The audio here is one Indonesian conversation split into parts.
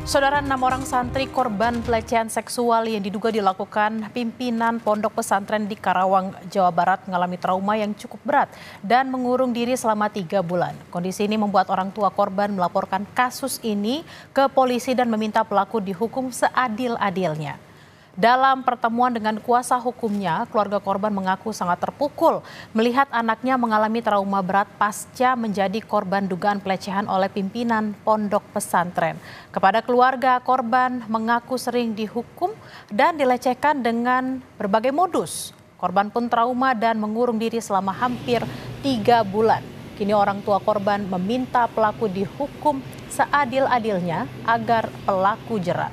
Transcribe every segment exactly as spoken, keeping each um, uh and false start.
Saudara, enam orang santri korban pelecehan seksual yang diduga dilakukan pimpinan pondok pesantren di Karawang, Jawa Barat mengalami trauma yang cukup berat dan mengurung diri selama tiga bulan. Kondisi ini membuat orang tua korban melaporkan kasus ini ke polisi dan meminta pelaku dihukum seadil-adilnya. Dalam pertemuan dengan kuasa hukumnya, keluarga korban mengaku sangat terpukul melihat anaknya mengalami trauma berat pasca menjadi korban dugaan pelecehan oleh pimpinan pondok pesantren. Kepada keluarga, korban mengaku sering dihukum dan dilecehkan dengan berbagai modus. Korban pun trauma dan mengurung diri selama hampir tiga bulan. Kini orang tua korban meminta pelaku dihukum seadil-adilnya agar pelaku jera.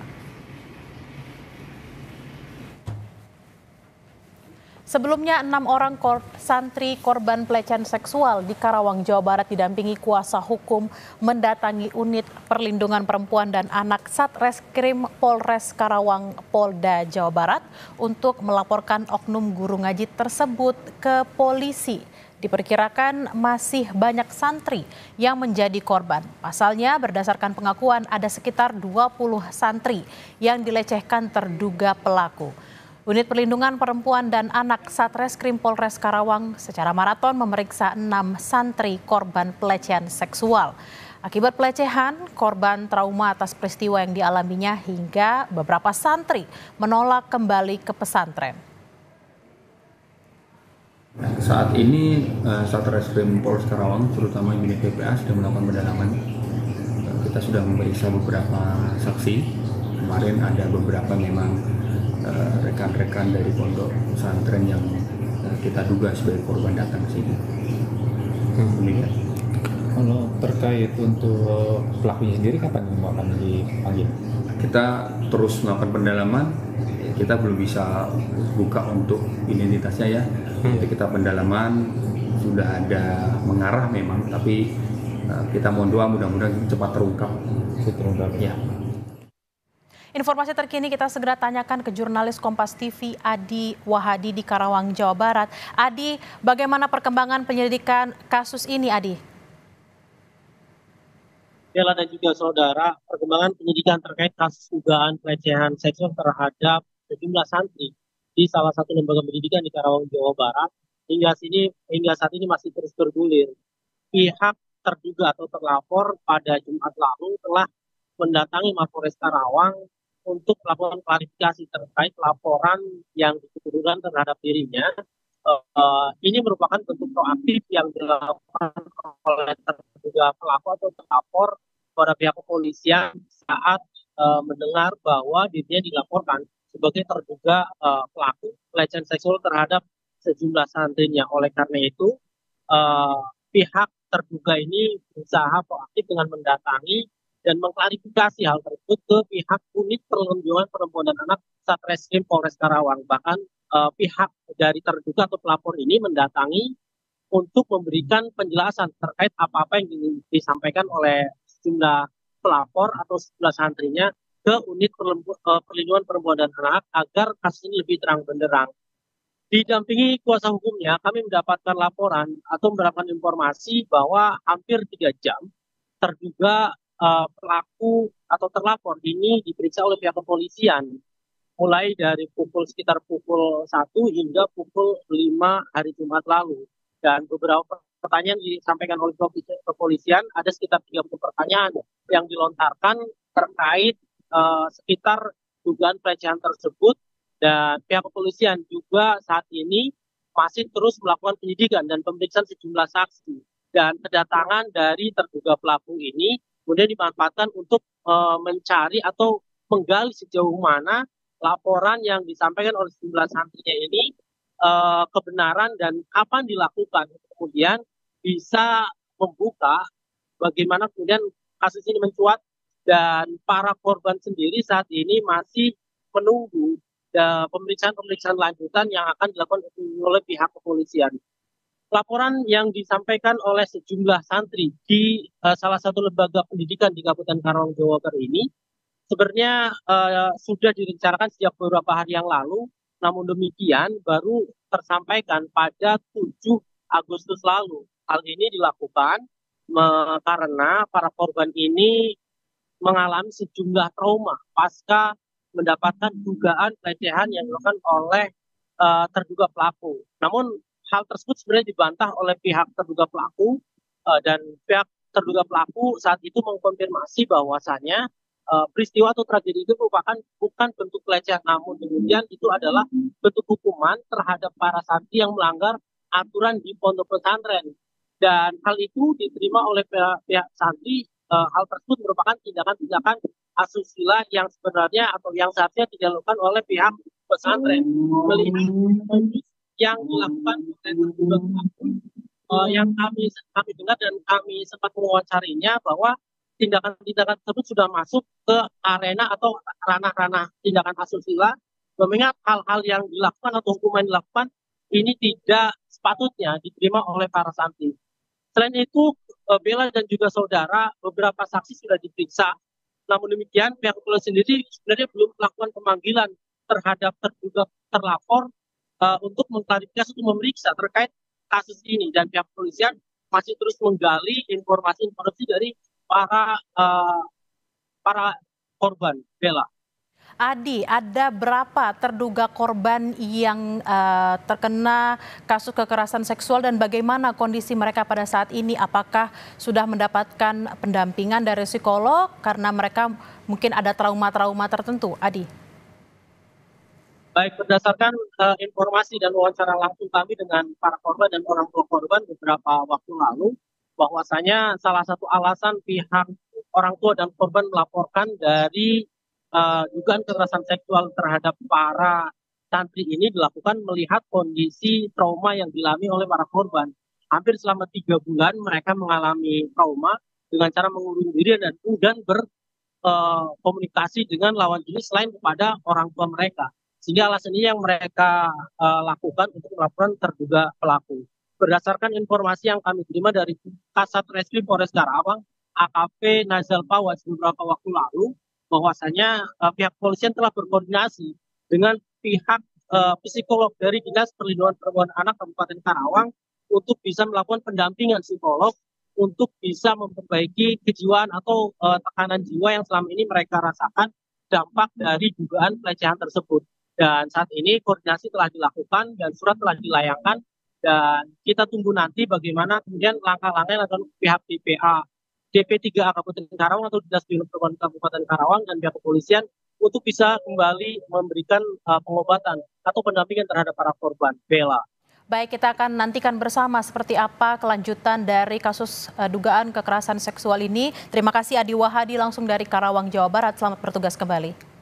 Sebelumnya, enam orang kor santri korban pelecehan seksual di Karawang, Jawa Barat didampingi kuasa hukum mendatangi unit perlindungan perempuan dan anak Satreskrim Polres Karawang, Polda Jawa Barat untuk melaporkan oknum guru ngaji tersebut ke polisi. Diperkirakan masih banyak santri yang menjadi korban. Pasalnya, berdasarkan pengakuan ada sekitar dua puluh santri yang dilecehkan terduga pelaku. Unit Perlindungan Perempuan dan Anak Satreskrim Polres Karawang secara maraton memeriksa enam santri korban pelecehan seksual. Akibat pelecehan, korban trauma atas peristiwa yang dialaminya hingga beberapa santri menolak kembali ke pesantren. Saat ini Satreskrim Polres Karawang, terutama unit P P A, sudah melakukan pendalaman. Kita sudah memeriksa beberapa saksi. Kemarin ada beberapa memang rekan-rekan dari pondok pesantren yang kita duga sebagai korban datang ke sini. Hmm. Kalau terkait untuk pelakunya sendiri, kapan akan dipanggil? Kita terus melakukan pendalaman. Kita belum bisa buka untuk identitasnya ya. Hmm. Jadi kita pendalaman sudah ada mengarah memang, tapi kita mohon doa mudah-mudahan cepat terungkap. Terungkap ya. Informasi terkini kita segera tanyakan ke jurnalis Kompas T V Adi Wahadi di Karawang, Jawa Barat. Adi, bagaimana perkembangan penyelidikan kasus ini, Adi? Bella dan juga saudara, perkembangan penyidikan terkait kasus dugaan pelecehan seksual terhadap sejumlah santri di salah satu lembaga pendidikan di Karawang, Jawa Barat hingga sini hingga saat ini masih terus bergulir. Pihak terduga atau terlapor pada Jumat lalu telah mendatangi Mapolres Karawang untuk melakukan klarifikasi terkait laporan yang dituduhkan terhadap dirinya. Uh, ini merupakan bentuk proaktif yang dilakukan oleh terduga pelaku atau terlapor kepada pihak kepolisian saat uh, mendengar bahwa dirinya dilaporkan sebagai terduga uh, pelaku pelecehan seksual terhadap sejumlah santrinya. Oleh karena itu, uh, pihak terduga ini berusaha proaktif dengan mendatangi dan mengklarifikasi hal tersebut ke pihak unit perlindungan perempuan dan anak Satreskrim Polres Karawang. Bahkan uh, pihak dari terduga atau pelapor ini mendatangi untuk memberikan penjelasan terkait apa-apa yang disampaikan oleh sejumlah pelapor atau sejumlah santrinya ke unit perlindungan perempuan dan anak agar kasus ini lebih terang benderang. Didampingi kuasa hukumnya, kami mendapatkan laporan atau mendapatkan informasi bahwa hampir tiga jam terduga Uh, pelaku atau terlapor ini diperiksa oleh pihak kepolisian mulai dari pukul sekitar pukul satu hingga pukul lima hari Jumat lalu, dan beberapa pertanyaan disampaikan oleh kepolisian, ada sekitar tiga puluh pertanyaan yang dilontarkan terkait uh, sekitar dugaan pelecehan tersebut, dan pihak kepolisian juga saat ini masih terus melakukan penyidikan dan pemeriksaan sejumlah saksi, dan kedatangan dari terduga pelaku ini kemudian dimanfaatkan untuk uh, mencari atau menggali sejauh mana laporan yang disampaikan oleh sejumlah santrinya ini uh, kebenaran dan kapan dilakukan. Kemudian bisa membuka bagaimana kemudian kasus ini mencuat, dan para korban sendiri saat ini masih menunggu pemeriksaan-pemeriksaan lanjutan yang akan dilakukan oleh pihak kepolisian. Laporan yang disampaikan oleh sejumlah santri di uh, salah satu lembaga pendidikan di Kabupaten Karawang, Jawa Barat ini sebenarnya uh, sudah direncanakan sejak beberapa hari yang lalu, namun demikian baru tersampaikan pada tujuh Agustus lalu. Hal ini dilakukan karena para korban ini mengalami sejumlah trauma pasca mendapatkan dugaan pelecehan yang dilakukan oleh uh, terduga pelaku. Namun hal tersebut sebenarnya dibantah oleh pihak terduga pelaku uh, dan pihak terduga pelaku saat itu mengkonfirmasi bahwasannya uh, peristiwa atau tragedi itu merupakan bukan bentuk pelecehan, namun kemudian itu adalah bentuk hukuman terhadap para santri yang melanggar aturan di pondok pesantren. Dan hal itu diterima oleh pihak, pihak santri. Uh, hal tersebut merupakan tindakan-tindakan asusila yang sebenarnya atau yang seharusnya dilakukan oleh pihak pesantren. Melihat modus yang dilakukan oleh terduga pelaku, uh, yang kami kami dengar dan kami sempat mewawancarinya bahwa tindakan-tindakan tersebut sudah masuk ke arena atau ranah-ranah tindakan asusila, mengingat hal-hal yang dilakukan atau hukuman yang dilakukan ini tidak sepatutnya diterima oleh para santri. Selain itu, Bella dan juga saudara, beberapa saksi sudah diperiksa. Namun demikian, pihak kepolisian sendiri sebenarnya belum melakukan pemanggilan terhadap terduga terlapor uh, untuk mengklarifikasi atau memeriksa terkait kasus ini. Dan pihak kepolisian masih terus menggali informasi-informasi dari para uh, para korban. Bella. Adi, ada berapa terduga korban yang uh, terkena kasus kekerasan seksual dan bagaimana kondisi mereka pada saat ini? Apakah sudah mendapatkan pendampingan dari psikolog karena mereka mungkin ada trauma-trauma tertentu? Adi. Baik, berdasarkan uh, informasi dan wawancara langsung kami dengan para korban dan orang tua korban beberapa waktu lalu, bahwasanya salah satu alasan pihak orang tua dan korban melaporkan dari Uh, dugaan kekerasan seksual terhadap para santri ini dilakukan melihat kondisi trauma yang dialami oleh para korban. Hampir selama tiga bulan mereka mengalami trauma dengan cara mengurung diri dan enggan berkomunikasi uh, dengan lawan jenis selain kepada orang tua mereka. Sehingga alasan ini yang mereka uh, lakukan untuk melaporkan terduga pelaku. Berdasarkan informasi yang kami terima dari Kasat Reskrim Polres Karawang, A K P Nazal Pawas beberapa waktu lalu, bahwasanya uh, pihak kepolisian telah berkoordinasi dengan pihak uh, psikolog dari Dinas Perlindungan Perempuan Anak Kabupaten Karawang untuk bisa melakukan pendampingan psikolog untuk bisa memperbaiki kejiwaan atau uh, tekanan jiwa yang selama ini mereka rasakan dampak dari dugaan pelecehan tersebut. Dan saat ini koordinasi telah dilakukan dan surat telah dilayangkan dan kita tunggu nanti bagaimana kemudian langkah-langkah yang akan pihak D P A D P tiga A Kabupaten Karawang atau Dinas Perlindungan Kabupaten Karawang dan pihak kepolisian untuk bisa kembali memberikan uh, pengobatan atau pendampingan terhadap para korban. Bella. Baik, kita akan nantikan bersama seperti apa kelanjutan dari kasus uh, dugaan kekerasan seksual ini. Terima kasih Adi Wahadi langsung dari Karawang, Jawa Barat. Selamat bertugas kembali.